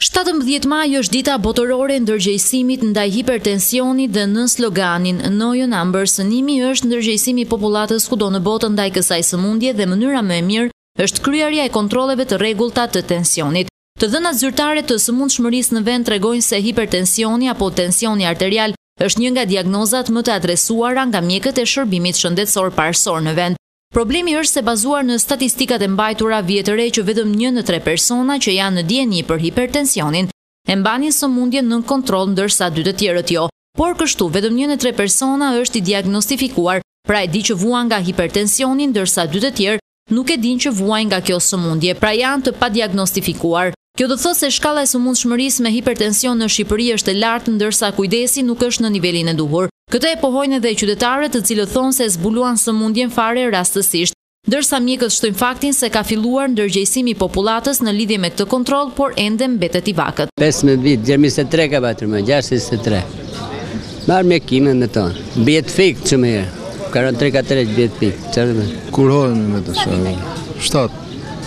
17 maj është dita botërore e ndërgjegjësimit ndaj hipertensionit dhe në sloganin Know Your Number sënimi është ndërgjegjësimi i popullatës kudo në botë ndaj kësaj sëmundje dhe mënyra më e mirë është kryerja e kontrolleve të rregullta të tensionit. Të dhënat zyrtare të sëmundshmërisë në vend tregojnë se hipertensioni apo tensioni arterial është një nga diagnozat më të adresuara nga mjekët e shërbimit shëndetësor parësor në vend. Problemi është se bazuar në statistikat e mbajtura vjet të re që vetëm 1 në 3 persona që janë në dieni për hipertensionin e mbanin sëmundjen nën kontroll ndërsa 2 të tjerët jo. Por kështu vetëm 1 në 3 persona është i diagnostifikuar, pra e di që vuan nga hipertensioni ndërsa 2 të tjerë nuk e din që vuajnë nga kjo sëmundje, pra janë të padiagnostifikuar. Kjo do të thotë se shkalla e sëmundshmërisë me hipertension në Shqipëri është e lartë ndërsa kujdesi nuk është në nivelin e duhur. Këtë e pohojnë edhe qytetarët të cilët thonë se zbuluan sëmundjen fare rastësisht, ndërsa mjekët shtojnë faktin se ka filluar ndërgjegjësimi i popullatës në lidhje me këtë kontroll, por ende mbetet i vakët. 15 vit, 23 ka patur më, 63. Marr me kimën në tonë. Bjet fik që më herë. 43 ka 3 bjet fik. Çfarë? Kur hohen me të shohim. 7.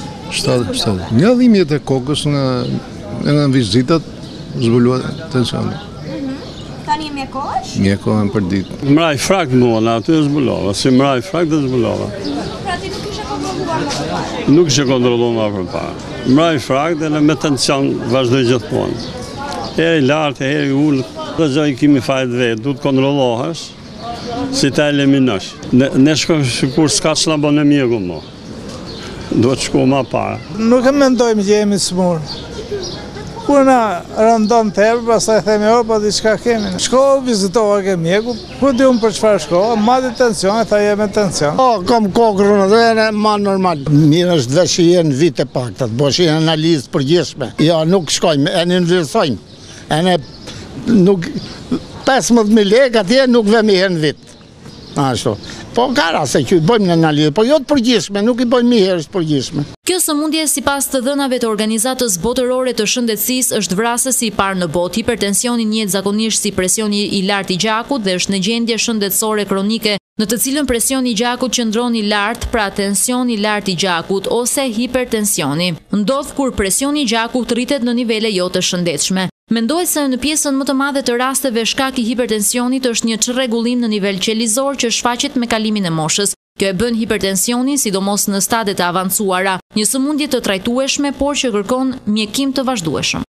Nga dhimbjet e kokës nga vizitat zbuluat tensioni. Tani mjekohesh? Mjekohem për ditë. Mraj frakt mua, aty e zbulova, si mraj frakt e zbulova. Pra ti nuk ishe kontrolluar më përpara? Nuk ishe kontrolluar më përpara. Mraj frakt dhe me tension vazhdoj gjithmonë. Heri lartë, heri ullë, dhe gjë i kimi fajt vetë, du të kontrollohesh, si ta eliminosh. Ne shkojmë kur s'ka që në bënë mjeku mo. Do të shku ma para. Nuk e mendojmë që jemi smurë. Kur na rëndon të herë, pastaj themi pa diçka kemi. Shkova, vizitova ke mjeku, ku di unë për çfarë shkova, mati tension, tha jemi tension. Kam kokrën edhe ma normal. Mirë është dhe që jenë vite paktat, bosh jenë analizë përgjithshme. Ja, nuk shkojmë, e në nënvërsojmë. E në nuk 15.000 lekë atje nuk vemi herë në vit. Ashtu. Po ka raste që i bëjmë në analizë, po jo të përgjithshme, nuk i bëjmë herë të përgjithshme. Kjo sëmundje sipas të dhënave të Organizatës Botërore të Shëndetësisë është vrasësi i parë në botë. Hipertensioni njihet zakonisht si presioni i lartë i gjakut dhe është në gjendje shëndetësore kronike në të cilën presioni i gjakut qëndron i lartë, pra tensioni i lartë i gjakut ose hipertensioni. Ndodh kur presioni i gjakut rritet në nivele jo të shëndetshme. Mendohet se në pjesën më të madhe të rasteve shkak i hipertensionit është një çrregullim në nivel qelizor që shfaqet me kalimin e moshës. Kjo e bën hipertensionin, sidomos në stade të avancuara, një sëmundje të trajtueshme, por që kërkon mjekim të vazhdueshëm.